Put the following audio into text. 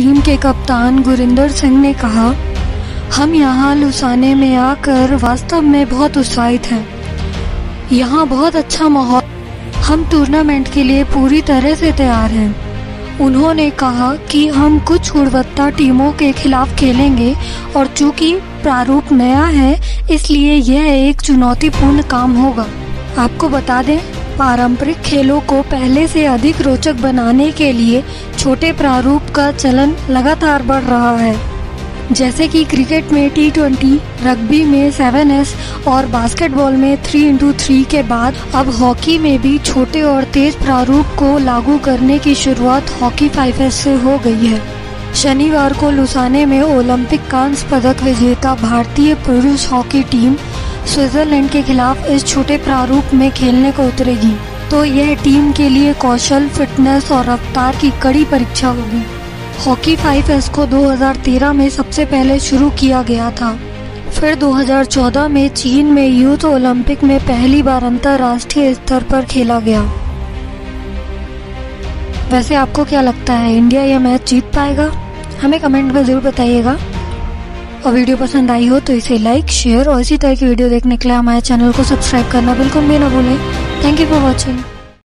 Team के कप्तान गुरिंदर सिंह ने कहा, हम यहाँ लुसाने में आकर वास्तव में बहुत उत्साहित हैं। यहाँ बहुत अच्छा माहौल, हम टूर्नामेंट के लिए पूरी तरह से तैयार हैं। उन्होंने कहा कि हम कुछ गुणवत्ता टीमों के खिलाफ खेलेंगे और चूंकि प्रारूप नया है इसलिए यह एक चुनौतीपूर्ण काम होगा। आपको बता दें, पारंपरिक खेलों को पहले से अधिक रोचक बनाने के लिए छोटे प्रारूप का चलन लगातार बढ़ रहा है, जैसे कि क्रिकेट में T20, रग्बी में 7S और बास्केटबॉल में 3x3 के बाद अब हॉकी में भी छोटे और तेज प्रारूप को लागू करने की शुरुआत हॉकी 5S से हो गई है। शनिवार को लुसाने में ओलंपिक कांस्य पदक विजेता भारतीय पुरुष हॉकी टीम स्विट्जरलैंड के खिलाफ इस छोटे प्रारूप में खेलने को उतरेगी, तो यह टीम के लिए कौशल, फिटनेस और रफ्तार की कड़ी परीक्षा होगी। हॉकी 5S को 2013 में सबसे पहले शुरू किया गया था, फिर 2014 में चीन में यूथ ओलंपिक में पहली बार अंतर्राष्ट्रीय स्तर पर खेला गया। वैसे आपको क्या लगता है, इंडिया यह मैच जीत पाएगा? हमें कमेंट में ज़रूर बताइएगा। और वीडियो पसंद आई हो तो इसे लाइक, शेयर और इसी तरह की वीडियो देखने के लिए हमारे चैनल को सब्सक्राइब करना बिल्कुल भी ना भूलें। Thank you for watching.